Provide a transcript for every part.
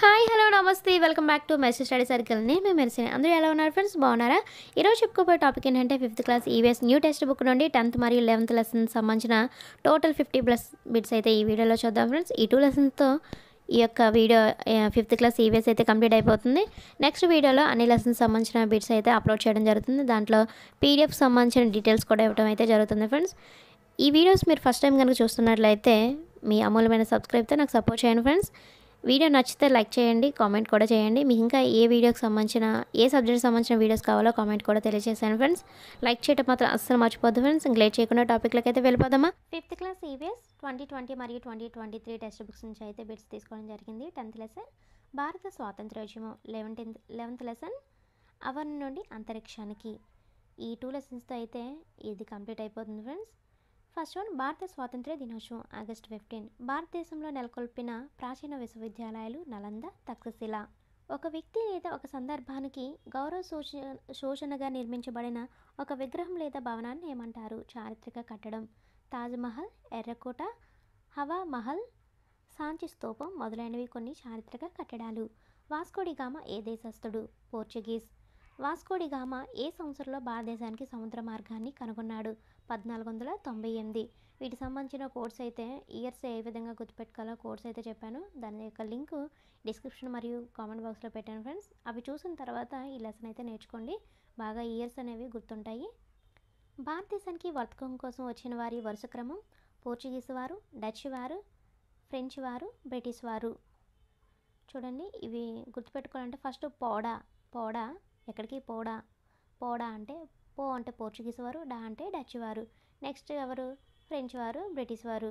Hi hello నమస్తే welcome back to message study circle. నేను మీ మెరిసిన్. అందరూ ఎలా ఉన్నారు ఫ్రెండ్స్? బాగున్నారా? ఈరోజు చెప్పుకోబోయే టాపిక్ ఏంటంటే 5th class EVS new text book నుండి 10th మరియు 11th లెసన్ సంబంధించిన టోటల్ 50+ బిట్స్ అయితే ఈ వీడియోలో చూద్దాం ఫ్రెండ్స్. ఈ 2 లెసన్స్తో ఈ యొక్క వీడియో 5th క్లాస్ ఈవీఎస్ అయితే కంప్లీట్ అయిపోతుంది. నెక్స్ట్ వీడియోలో అన్ని లెసన్స్ సంబంధించిన బిట్స్ అయితే అప్లోడ్ చేయడం జరుగుతుంది. దాంట్లో పీడిఎఫ్ సంబంధించిన డీటెయిల్స్ కూడా ఇవ్వడం అయితే జరుగుతుంది ఫ్రెండ్స్. ఈ వీడియోస్ మీరు ఫస్ట్ టైం కనుక చూస్తున్నట్లయితే మీ అమూల్యమైన సబ్స్క్రైబ్తో నాకు సపోర్ట్ చేయండి ఫ్రెండ్స్. వీడియో నచ్చితే లైక్ చేయండి, కామెంట్ కూడా చేయండి. మీకు ఇంకా ఏ వీడియోకి సంబంధించిన ఏ సబ్జెక్ట్కి సంబంధించిన వీడియోస్ కావాలో కామెంట్ కూడా తెలియజేశాను ఫ్రెండ్స్. లైక్ చేయడం మాత్రం అస్సలు మర్చిపోద్దు ఫ్రెండ్స్. ఇంక లేట్ చేయకుండా టాపిక్లోకి అయితే వెళ్ళిపోదామా. 5th క్లాస్ ఈవీఎస్ 2020 మరియు 2023 టెక్స్ట్ బుక్స్ నుంచి అయితే బిట్స్ తీసుకోవడం జరిగింది. 10th లెసన్ భారత స్వాతంత్ర్యోద్యమం, 11th లెసన్ అవని నుండి అంతరిక్షానికి. ఈ 2 లెసన్స్తో అయితే ఇది కంప్లీట్ అయిపోతుంది ఫ్రెండ్స్. ఫస్ట్ వన్, భారత స్వాతంత్ర్య దినోత్సవం ఆగస్టు 15. భారతదేశంలో నెలకొల్పిన ప్రాచీన విశ్వవిద్యాలయాలు నలంద, తక్షశిల. ఒక వ్యక్తి లేదా ఒక సందర్భానికి గౌరవ సూచనగా నిర్మించబడిన ఒక విగ్రహం లేదా భవనాన్ని ఏమంటారు? చారిత్రక కట్టడం. తాజ్మహల్, ఎర్రకోట, హవా మహల్, సాంచి స్తూపం మొదలైనవి కొన్ని చారిత్రక కట్టడాలు. వాస్కోడిగామా ఏ దేశస్థుడు? పోర్చుగీస్. వాస్కోడిగామా ఏ సంవత్సరంలో భారతదేశానికి సముద్ర మార్గాన్ని కనుగొన్నాడు? 1498. వీటికి సంబంధించిన కోడ్స్ అయితే ఇయర్స్ ఏ విధంగా గుర్తుపెట్టుకోవాలో కోడ్స్ అయితే చెప్పాను. దాని యొక్క లింక్ డిస్క్రిప్షన్ మరియు కామెంట్ బాక్స్లో పెట్టాను ఫ్రెండ్స్. అవి చూసిన తర్వాత ఈ లెసన్ అయితే నేర్చుకోండి. బాగా ఇయర్స్ అనేవి గుర్తుంటాయి. భారతదేశానికి వర్తకం కోసం వచ్చిన వారి వరుస క్రమం: పోర్చుగీస్ వారు, డచ్ వారు, ఫ్రెంచ్ వారు, బ్రిటిష్ వారు. చూడండి, ఇవి గుర్తుపెట్టుకోవాలంటే ఫస్ట్ పోడా ఎక్కడికి పోడా అంటే పో అంటే పోర్చుగీస్ వారు, డా అంటే డచ్ వారు. నెక్స్ట్ ఎవరు? ఫ్రెంచ్ వారు, బ్రిటిష్ వారు.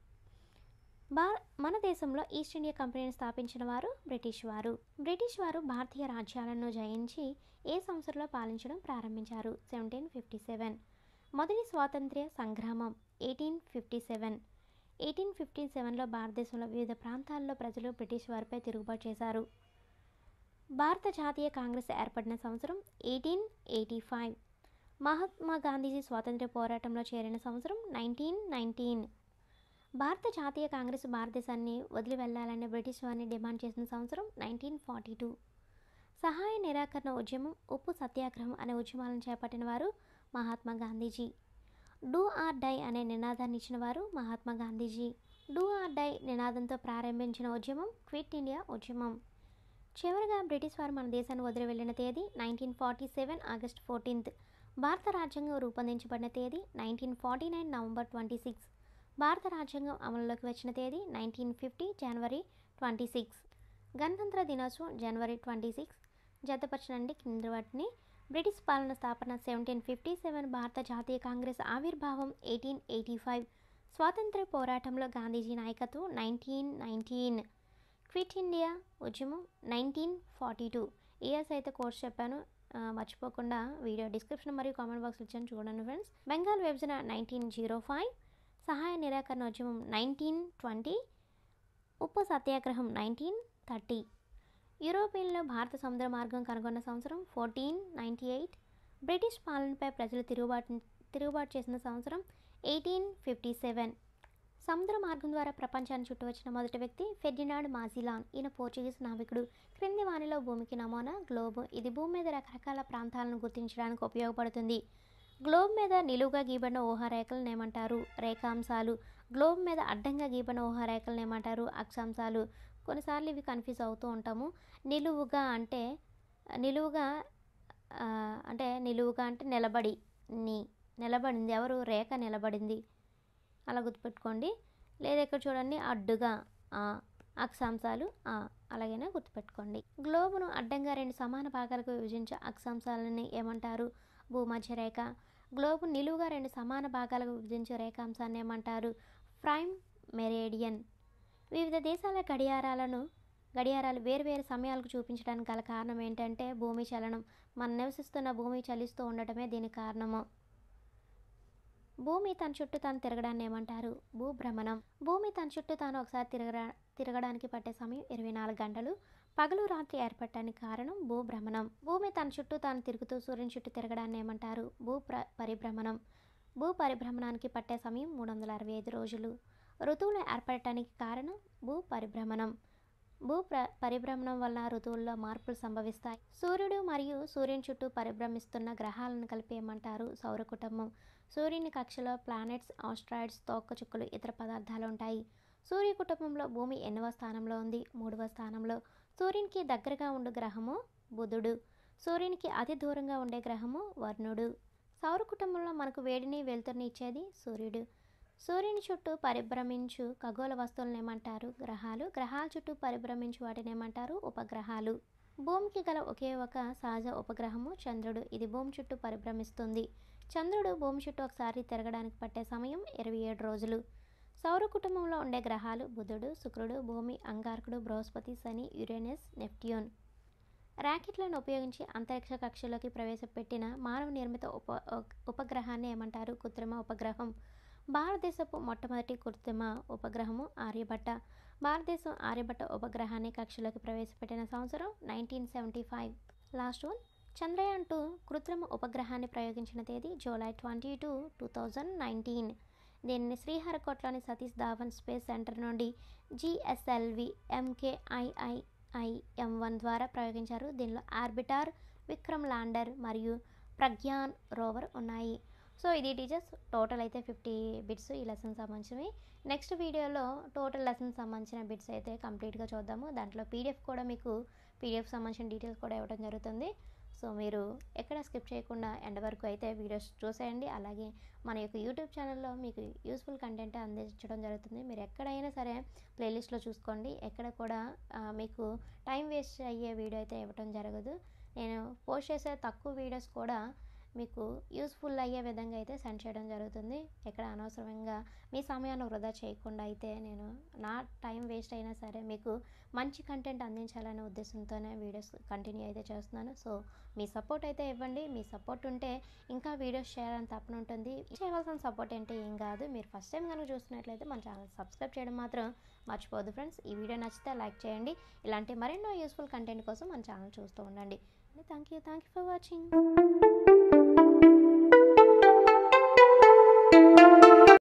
మన దేశంలో ఈస్ట్ ఇండియా కంపెనీని స్థాపించిన వారు బ్రిటిష్ వారు. బ్రిటిష్ వారు భారతీయ రాజ్యాలను జయించి ఏ సంవత్సరంలో పాలించడం ప్రారంభించారు? 1757. మొదటి స్వాతంత్ర్య సంగ్రామం 1857. 1857లో భారతదేశంలో వివిధ ప్రాంతాల్లో ప్రజలు బ్రిటిష్ వారిపై తిరుగుబాటు చేశారు. భారత జాతీయ కాంగ్రెస్ ఏర్పడిన సంవత్సరం 1885. మహాత్మా గాంధీజీ స్వాతంత్ర్య పోరాటంలో చేరిన సంవత్సరం 1919. భారత జాతీయ కాంగ్రెస్ భారతదేశాన్ని వదిలి వెళ్లాలని బ్రిటిష్ వారిని డిమాండ్ చేసిన సంవత్సరం 1942. సహాయ నిరాకరణ ఉద్యమం, ఉప్పు సత్యాగ్రహం అనే ఉద్యమాలను చేపట్టిన వారు Mahatma Gandhiji. Do or die అనే నినాదాన్ని ఇచ్చిన వారు Mahatma Gandhiji. Do or die నినాదంతో ప్రారంభించిన ఉద్యమం క్విట్ ఇండియా ఉద్యమం. చివరిగా బ్రిటిష్ వారు మన దేశాన్ని వదిలి వెళ్లిన తేదీ 1947 ఆగస్టు 14. భారత రాజ్యాంగం రూపొందించబడిన తేదీ 1949 నవంబర్ 26. భారత రాజ్యాంగం అమలులోకి వచ్చిన తేదీ 1950 జనవరి 26. గణతంత్ర దినోత్సవం జనవరి 26. జతపరచనండి కింది వాటిని. బ్రిటిష్ పాలన స్థాపన 1757. భారత జాతీయ కాంగ్రెస్ ఆవిర్భావం 1885. స్వాతంత్ర్య పోరాటంలో గాంధీజీ నాయకత్వం 1919. క్విట్ ఇండియా ఉద్యమం 1942. ఇయర్స్ అయితే కోర్స్ చెప్పాను, మర్చిపోకుండా వీడియో డిస్క్రిప్షన్ మరియు కామెంట్ బాక్స్ ఇచ్చాను, చూడండి ఫ్రెండ్స్. బెంగాల్ విభజన 1905. సహాయ నిరాకరణ ఉద్యమం 1920. ఉప్పు సత్యాగ్రహం 1930. యూరోపియన్లో భారత సముద్ర మార్గం కనుగొన్న సంవత్సరం 1498. బ్రిటిష్ పాలనపై ప్రజలు తిరుగుబాటు చేసిన సంవత్సరం 1857. సముద్ర మార్గం ద్వారా ప్రపంచాన్ని చుట్టవచ్చిన మొదటి వ్యక్తి ఫెర్డినాండ్ మాజిలాన్. ఈయన పోర్చుగీస్ నావికుడు. క్రింది వానిలో భూమికి నమూనా గ్లోబ్. ఇది భూమి మీద రకరకాల ప్రాంతాలను గుర్తించడానికి ఉపయోగపడుతుంది. గ్లోబ్ మీద నిలువుగా గీయబడిన ఊహారేఖలను ఏమంటారు? రేఖాంశాలు. గ్లోబ్ మీద అడ్డంగా గీయబడిన ఊహారేఖలను ఏమంటారు? అక్షాంశాలు. కొన్నిసార్లు ఇవి కన్ఫ్యూజ్ అవుతూ ఉంటాము. నిలువుగా అంటే నిలబడింది ఎవరు? రేఖ నిలబడింది, అలా గుర్తుపెట్టుకోండి. లేదా ఇక్కడ చూడండి, అడ్డుగా అక్షాంశాలు అలాగైనా గుర్తుపెట్టుకోండి. గ్లోబును అడ్డంగా 2 సమాన భాగాలకు విభజించే అక్షాంశాలని ఏమంటారు? భూమధ్య రేఖ. గ్లోబు నిలువుగా 2 సమాన భాగాలకు విభజించే రేఖాంశాన్ని ఏమంటారు? Prime meridian. వివిధ దేశాల గడియారాలు వేరువేరు సమయాలకు చూపించడానికి గల కారణం ఏంటంటే భూమి చలనం. మనం నివసిస్తున్న భూమి చలిస్తూ ఉండటమే దీనికి కారణము. భూమి తన చుట్టూ తాను తిరగడాన్ని ఏమంటారు? భూభ్రమణం. భూమి తన చుట్టూ తాను ఒకసారి తిరగడానికి పట్టే సమయం 24 గంటలు. పగలు రాత్రి ఏర్పడటానికి కారణం భూభ్రమణం. భూమి తన చుట్టూ తాను తిరుగుతూ సూర్యుని చుట్టూ తిరగడాన్ని ఏమంటారు? పరిభ్రమణం. పరిభ్రమణానికి పట్టే సమయం 365 రోజులు. ఋతువులు ఏర్పడటానికి కారణం పరిభ్రమణం. పరిభ్రమణం వల్ల ఋతువుల్లో మార్పులు సంభవిస్తాయి. సూర్యుడు మరియు సూర్యుని చుట్టూ పరిభ్రమిస్తున్న గ్రహాలను కలిపి ఏమంటారు? సౌర కుటుంబం. సూర్యుని కక్షలో ప్లానెట్స్, ఆస్ట్రాయిడ్స్, తోకచుక్కలు, ఇతర పదార్థాలు ఉంటాయి. సూర్య కుటుంబంలో భూమి ఎన్నవ స్థానంలో ఉంది? 3వ స్థానంలో. సూర్యునికి దగ్గరగా ఉండే గ్రహము బుధుడు. సూర్యునికి అతి దూరంగా ఉండే గ్రహము వరుణుడు. సౌర కుటుంబంలో మనకు వేడిని వెలుతురుని ఇచ్చేది సూర్యుడు. సూర్యుని చుట్టూ పరిభ్రమించు ఖగోళ వస్తువులను ఏమంటారు? గ్రహాలు. గ్రహాల చుట్టూ పరిభ్రమించు వాటిని ఏమంటారు? ఉపగ్రహాలు. భూమికి గల ఒకే ఒక సహజ ఉపగ్రహము చంద్రుడు. ఇది భూమి చుట్టూ పరిభ్రమిస్తుంది. చంద్రుడు భూమి చుట్టూ ఒకసారి తిరగడానికి పట్టే సమయం 27 రోజులు. సౌర కుటుంబంలో ఉండే గ్రహాలు బుధుడు, శుక్రుడు, భూమి, అంగారకుడు, బృహస్పతి, శని, యురేనస్, నెప్ట్యూన్. ర్యాకెట్లను ఉపయోగించి అంతరిక్ష కక్షలోకి ప్రవేశపెట్టిన మానవ నిర్మిత ఉపగ్రహాన్ని ఏమంటారు? కృత్రిమ ఉపగ్రహం. భారతదేశపు మొట్టమొదటి కృత్రిమ ఉపగ్రహము ఆర్యభట్ట. భారతదేశం ఆర్యభట్ట ఉపగ్రహాన్ని కక్షలోకి ప్రవేశపెట్టిన సంవత్సరం 1975. Last one. చంద్రయాన్-2 కృత్రిమ ఉపగ్రహాన్ని ప్రయోగించిన తేదీ July 22, 2019. దీనిని శ్రీహరికోటలోని సతీష్ ధావన్ స్పేస్ సెంటర్ నుండి GSLV MKIIM-1 ద్వారా ప్రయోగించారు. దీనిలో ఆర్బిటర్, విక్రమ్ ల్యాండర్ మరియు ప్రగ్యాన్ రోవర్ ఉన్నాయి. సో ఇది టీచర్స్ టోటల్ అయితే 50 బిట్స్ ఈ లెసన్ సంబంధించినవి. నెక్స్ట్ వీడియోలో టోటల్ లెసన్ సంబంధించిన బిట్స్ అయితే కంప్లీట్గా చూద్దాము. దాంట్లో పీడిఎఫ్ కూడా మీకు పీడిఎఫ్ సంబంధించిన డీటెయిల్స్ కూడా ఇవ్వడం జరుగుతుంది. సో మీరు ఎక్కడ స్కిప్ చేయకుండా ఎండ్ వరకు అయితే వీడియోస్ చూసేయండి. అలాగే మన యొక్క యూట్యూబ్ ఛానల్లో మీకు యూస్ఫుల్ కంటెంట్ అందించడం జరుగుతుంది. మీరు ఎక్కడైనా సరే ప్లేలిస్ట్లో చూసుకోండి. ఎక్కడ కూడా మీకు టైం వేస్ట్ అయ్యే వీడియో అయితే ఇవ్వడం జరగదు. నేను పోస్ట్ చేసే తక్కువ వీడియోస్ కూడా మీకు యూస్ఫుల్ అయ్యే విధంగా అయితే సెండ్ చేయడం జరుగుతుంది. ఎక్కడ అనవసరంగా మీ సమయాన్ని వృధా చేయకుండా అయితే నేను నా టైం వేస్ట్ అయినా సరే మీకు మంచి కంటెంట్ అందించాలనే ఉద్దేశంతోనే వీడియోస్ కంటిన్యూ అయితే చేస్తున్నాను. సో మీ సపోర్ట్ అయితే ఇవ్వండి. మీ సపోర్ట్ ఉంటే ఇంకా వీడియోస్ చేయాలని తప్పన ఉంటుంది. చేయవలసిన సపోర్ట్ అంటే ఏం కాదు, మీరు ఫస్ట్ టైం కనుక చూస్తున్నట్లయితే మన ఛానల్ సబ్స్క్రైబ్ చేయడం మాత్రం మర్చిపోదు ఫ్రెండ్స్. ఈ వీడియో నచ్చితే లైక్ చేయండి. ఇలాంటి మరెన్నో యూస్ఫుల్ కంటెంట్ కోసం మన ఛానల్ చూస్తూ ఉండండి. Thank you for watching.